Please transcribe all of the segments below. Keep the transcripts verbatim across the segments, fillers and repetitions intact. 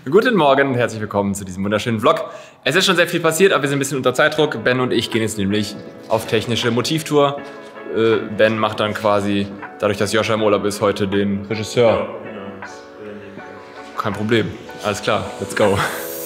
Guten Morgen und herzlich willkommen zu diesem wunderschönen Vlog. Es ist schon sehr viel passiert, aber wir sind ein bisschen unter Zeitdruck. Ben und ich gehen jetzt nämlich auf technische Motivtour. Äh, Ben macht dann quasi, dadurch, dass Joscha im Urlaub ist, heute den Regisseur. Kein Problem. Alles klar, let's go.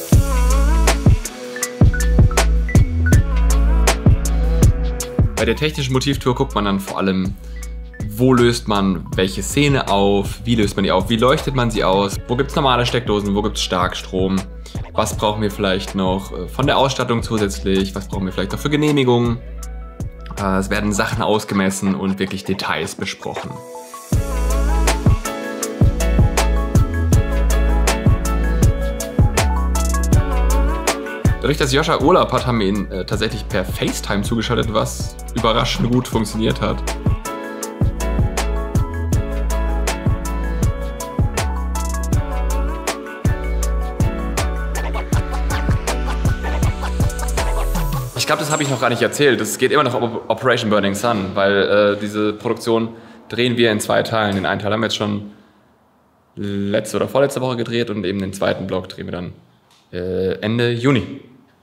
Bei der technischen Motivtour guckt man dann vor allem, wo löst man welche Szene auf, wie löst man die auf, wie leuchtet man sie aus, wo gibt es normale Steckdosen, wo gibt es Starkstrom, was brauchen wir vielleicht noch von der Ausstattung zusätzlich, was brauchen wir vielleicht noch für Genehmigungen. Es werden Sachen ausgemessen und wirklich Details besprochen. Dadurch, dass Joscha Urlaub hat, haben wir ihn äh, tatsächlich per FaceTime zugeschaltet, was überraschend gut funktioniert hat. Ich glaube, das habe ich noch gar nicht erzählt. Es geht immer noch um Operation Burning Sun, weil äh, diese Produktion drehen wir in zwei Teilen. Den einen Teil haben wir jetzt schon letzte oder vorletzte Woche gedreht und eben den zweiten Block drehen wir dann äh, Ende Juni.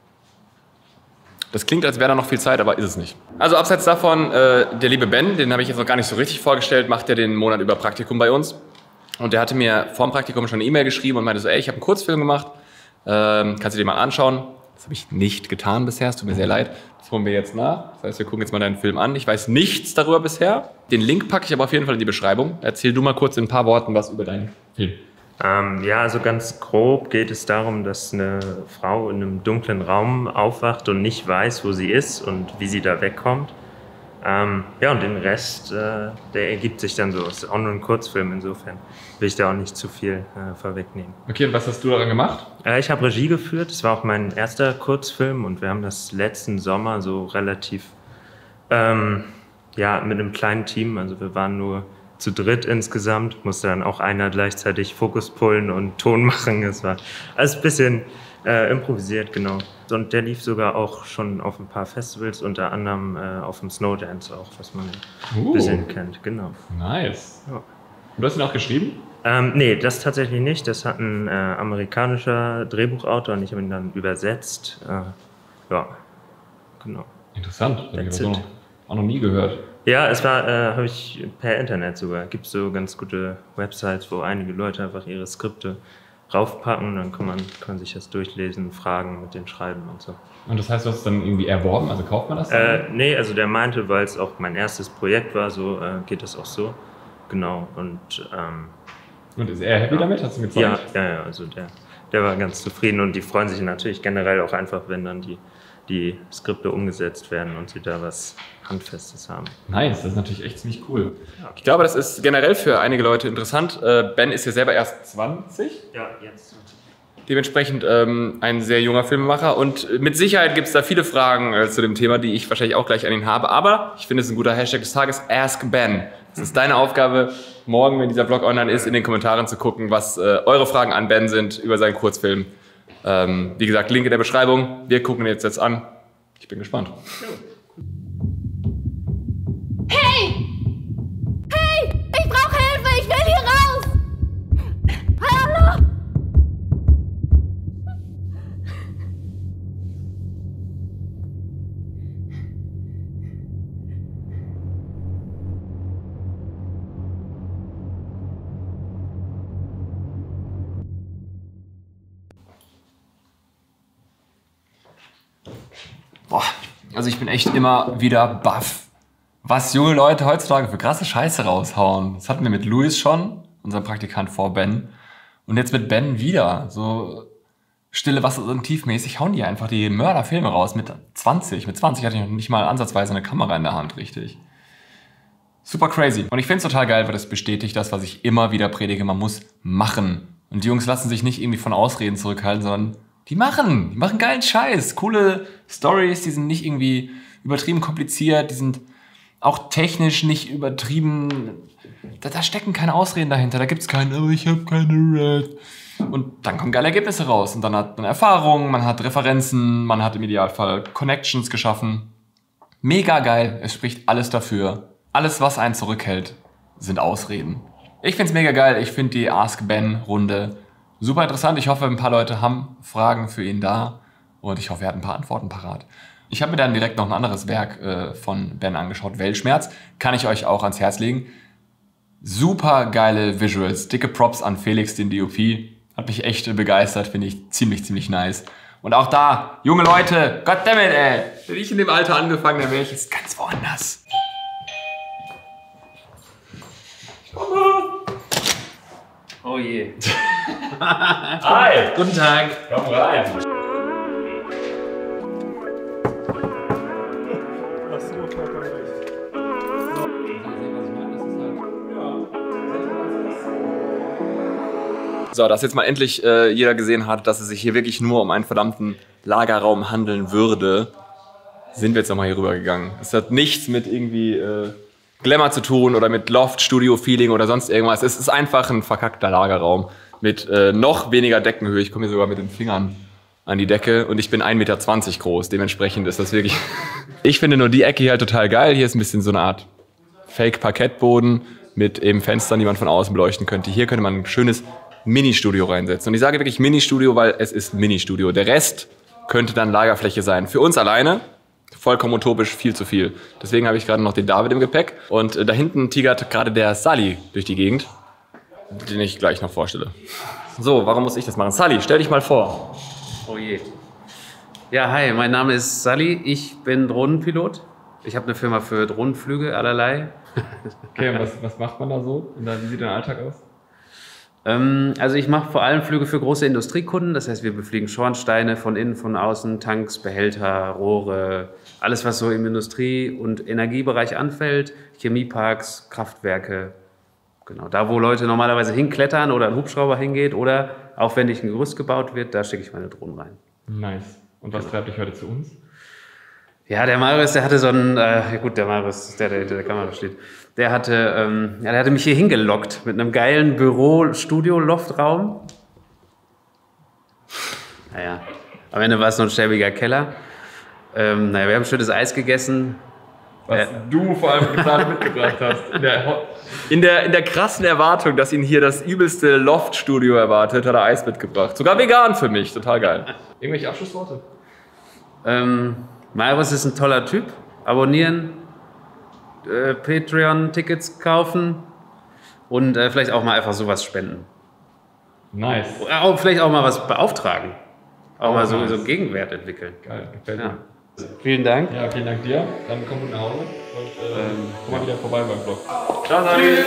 Das klingt, als wäre da noch viel Zeit, aber ist es nicht. Also abseits davon, äh, der liebe Ben, den habe ich jetzt noch gar nicht so richtig vorgestellt, macht ja den Monat über Praktikum bei uns. Und der hatte mir vor dem Praktikum schon eine E-Mail geschrieben und meinte so, ey, ich habe einen Kurzfilm gemacht, ähm, kannst du dir mal anschauen? Das habe ich nicht getan bisher, es tut mir sehr leid. Das holen wir jetzt nach. Das heißt, wir gucken jetzt mal deinen Film an. Ich weiß nichts darüber bisher. Den Link packe ich aber auf jeden Fall in die Beschreibung. Erzähl du mal kurz in ein paar Worten was über deinen Film. Ähm, ja, also ganz grob geht es darum, dass eine Frau in einem dunklen Raum aufwacht und nicht weiß, wo sie ist und wie sie da wegkommt. Ähm, ja, und den Rest, äh, der ergibt sich dann so. Es ist auch nur ein Kurzfilm, insofern will ich da auch nicht zu viel äh, vorwegnehmen. Okay, und was hast du daran gemacht? Äh, ich habe Regie geführt. Es war auch mein erster Kurzfilm und wir haben das letzten Sommer so relativ, ähm, ja, mit einem kleinen Team, also wir waren nur zu dritt insgesamt, musste dann auch einer gleichzeitig Fokus pullen und Ton machen. Es war alles ein bisschen äh, improvisiert, genau. Und der lief sogar auch schon auf ein paar Festivals, unter anderem äh, auf dem Snowdance auch, was man uh, ein bisschen kennt, genau. Nice. Ja. Und du hast ihn auch geschrieben? Ähm, nee, das tatsächlich nicht. Das hat ein äh, amerikanischer Drehbuchautor und ich habe ihn dann übersetzt. Äh, ja, genau. Interessant, das habe ich aber auch noch nie gehört. Ja, es war, äh, habe ich per Internet sogar. Gibt es so ganz gute Websites, wo einige Leute einfach ihre Skripte raufpacken, dann kann man, kann man sich das durchlesen, Fragen mit denen schreiben und so. Und das heißt, du hast es dann irgendwie erworben, also kauft man das dann? Äh, nee, also der meinte, weil es auch mein erstes Projekt war, so äh, geht das auch so. Genau, und ähm, Und ist er happy ja. damit? Hast du gezeigt? Ja, ja, ja, also der, der war ganz zufrieden und die freuen sich natürlich generell auch einfach, wenn dann die, die Skripte umgesetzt werden und sie da was Handfestes haben. Nice, das ist natürlich echt ziemlich cool. Ja. Ich glaube, das ist generell für einige Leute interessant. Ben ist ja selber erst zwanzig. Ja, jetzt zwanzig. Dementsprechend ähm, ein sehr junger Filmemacher und mit Sicherheit gibt es da viele Fragen äh, zu dem Thema, die ich wahrscheinlich auch gleich an ihn habe. Aber ich finde, es ist ein guter Hashtag des Tages, Ask Ben. Es ist deine Aufgabe, morgen, wenn dieser Vlog online ist, in den Kommentaren zu gucken, was äh, eure Fragen an Ben sind über seinen Kurzfilm. Ähm, wie gesagt, Link in der Beschreibung. Wir gucken ihn jetzt, jetzt an. Ich bin gespannt. Hey! Hey! Ich brauche Hilfe! Ich will hier raus! Hallo! Boah, also ich bin echt immer wieder baff, was junge Leute heutzutage für krasse Scheiße raushauen. Das hatten wir mit Luis schon, unserem Praktikant vor Ben. Und jetzt mit Ben wieder. So Stille Wasser und tiefmäßig hauen die einfach die Mörderfilme raus mit zwanzig. Mit zwanzig hatte ich noch nicht mal ansatzweise eine Kamera in der Hand, richtig. Super crazy. Und ich finde es total geil, weil das bestätigt das, was ich immer wieder predige. Man muss machen. Und die Jungs lassen sich nicht irgendwie von Ausreden zurückhalten, sondern die machen. Die machen geilen Scheiß. Coole Stories, die sind nicht irgendwie übertrieben kompliziert, die sind auch technisch nicht übertrieben. Da, da stecken keine Ausreden dahinter. Da gibt es keinen, oh, ich habe keine Red. Und dann kommen geile Ergebnisse raus. Und dann hat man Erfahrung, man hat Referenzen, man hat im Idealfall Connections geschaffen. Mega geil. Es spricht alles dafür. Alles, was einen zurückhält, sind Ausreden. Ich find's mega geil. Ich finde die Ask Ben Runde Super interessant. Ich hoffe, ein paar Leute haben Fragen für ihn da und ich hoffe, er hat ein paar Antworten parat. Ich habe mir dann direkt noch ein anderes Werk äh, von Ben angeschaut, Weltschmerz. Kann ich euch auch ans Herz legen. Super geile Visuals, dicke Props an Felix, den D O P. Hat mich echt begeistert, finde ich ziemlich, ziemlich nice. Und auch da, junge Leute, goddammit, ey. Wenn ich in dem Alter angefangen, dann wäre ich jetzt ganz woanders. Oh je. Hi. Guten Tag. Komm rein. So, dass jetzt mal endlich äh, jeder gesehen hat, dass es sich hier wirklich nur um einen verdammten Lagerraum handeln würde, sind wir jetzt nochmal hier rübergegangen. Es hat nichts mit irgendwie äh, Glamour zu tun oder mit Loft-Studio-Feeling oder sonst irgendwas. Es ist einfach ein verkackter Lagerraum mit äh, noch weniger Deckenhöhe. Ich komme hier sogar mit den Fingern an die Decke und ich bin ein Meter zwanzig groß. Dementsprechend ist das wirklich... Ich finde nur die Ecke hier halt total geil. Hier ist ein bisschen so eine Art Fake-Parkettboden mit eben Fenstern, die man von außen beleuchten könnte. Hier könnte man ein schönes Mini-Studio reinsetzen. Und ich sage wirklich Mini-Studio, weil es ist Mini-Studio. Der Rest könnte dann Lagerfläche sein. Für uns alleine vollkommen utopisch, viel zu viel. Deswegen habe ich gerade noch den David im Gepäck. Und äh, da hinten tigert gerade der Sully durch die Gegend, den ich gleich noch vorstelle. So, warum muss ich das machen? Sully, stell dich mal vor. Oh je. Ja, hi, mein Name ist Sully. Ich bin Drohnenpilot. Ich habe eine Firma für Drohnenflüge, allerlei. Okay, und was, was macht man da so? Wie sieht dein Alltag aus? Also ich mache vor allem Flüge für große Industriekunden, das heißt, wir befliegen Schornsteine von innen, von außen, Tanks, Behälter, Rohre, alles, was so im Industrie- und Energiebereich anfällt, Chemieparks, Kraftwerke, genau, da wo Leute normalerweise hinklettern oder ein Hubschrauber hingeht oder aufwendig ein Gerüst gebaut wird, da schicke ich meine Drohnen rein. Nice. Und was treibt dich heute zu uns? Ja, der Marius, der hatte so einen, äh, gut, der Marius, der, der hinter der Kamera steht, der hatte, ähm, ja, der hatte mich hier hingelockt mit einem geilen Büro-Studio-Loftraum. Naja, am Ende war es noch ein schäbiger Keller. Ähm, naja, wir haben schönes Eis gegessen. Was äh, du vor allem gerade mitgebracht hast. In der, in, der, in der krassen Erwartung, dass ihn hier das übelste Loft-Studio erwartet, hat er Eis mitgebracht. Sogar vegan für mich, total geil. Irgendwelche Abschlussworte? Ähm, Marius ist ein toller Typ. Abonnieren, äh, Patreon-Tickets kaufen und äh, vielleicht auch mal einfach sowas spenden. Nice. Auch, vielleicht auch mal was beauftragen. Auch Oh, mal so, nice. so Gegenwert entwickeln. Geil, gefällt Ja. mir. Vielen Dank. Ja, vielen Dank dir. Dann komm gut nach Hause und äh, Ähm, komm mal wieder vorbei beim Vlog. Ciao, Sali.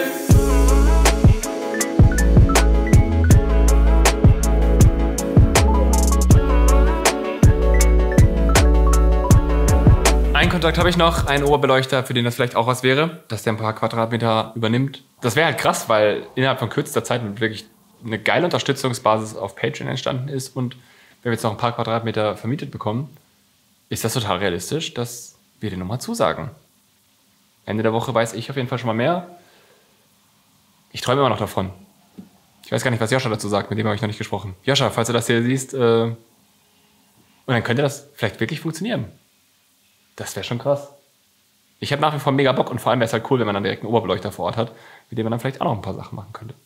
Einen Kontakt habe ich noch, einen Oberbeleuchter, für den das vielleicht auch was wäre, dass der ein paar Quadratmeter übernimmt. Das wäre halt krass, weil innerhalb von kürzester Zeit wirklich eine geile Unterstützungsbasis auf Patreon entstanden ist und wenn wir jetzt noch ein paar Quadratmeter vermietet bekommen, ist das total realistisch, dass wir den nochmal zusagen. Ende der Woche weiß ich auf jeden Fall schon mal mehr. Ich träume immer noch davon. Ich weiß gar nicht, was Joscha dazu sagt, mit dem habe ich noch nicht gesprochen. Joscha, falls du das hier siehst, äh, und dann könnte das vielleicht wirklich funktionieren. Das wäre schon krass. Ich habe nach wie vor mega Bock und vor allem wäre es halt cool, wenn man dann direkt einen Oberbeleuchter vor Ort hat, mit dem man dann vielleicht auch noch ein paar Sachen machen könnte.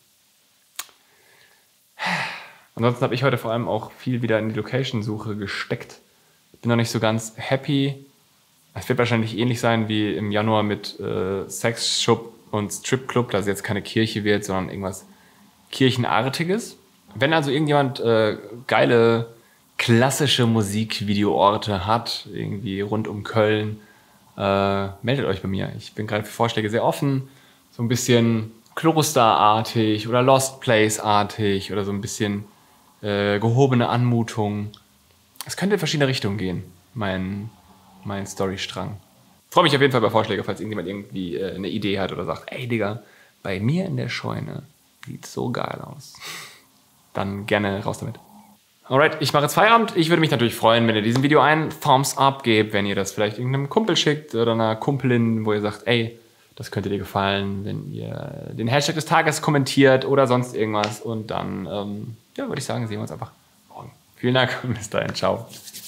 Ansonsten habe ich heute vor allem auch viel wieder in die Location-Suche gesteckt. Bin noch nicht so ganz happy. Es wird wahrscheinlich ähnlich sein wie im Januar mit äh, Sexshop und Stripclub, dass es jetzt keine Kirche wird, sondern irgendwas Kirchenartiges. Wenn also irgendjemand äh, geile klassische Musikvideoorte hat, irgendwie rund um Köln, äh, meldet euch bei mir. Ich bin gerade für Vorschläge sehr offen. So ein bisschen Klosterartig oder Lost Place-artig oder so ein bisschen äh, gehobene Anmutung. Es könnte in verschiedene Richtungen gehen, mein, mein Storystrang. Freue mich auf jeden Fall bei Vorschlägen, falls irgendjemand irgendwie äh, eine Idee hat oder sagt, ey Digga, bei mir in der Scheune sieht so geil aus. Dann gerne raus damit. Alright, ich mache jetzt Feierabend. Ich würde mich natürlich freuen, wenn ihr diesem Video einen Thumbs up gebt, wenn ihr das vielleicht irgendeinem Kumpel schickt oder einer Kumpelin, wo ihr sagt, ey, das könnte dir gefallen, wenn ihr den Hashtag des Tages kommentiert oder sonst irgendwas. Und dann, ähm, ja, würde ich sagen, sehen wir uns einfach morgen. Vielen Dank und bis dahin. Ciao.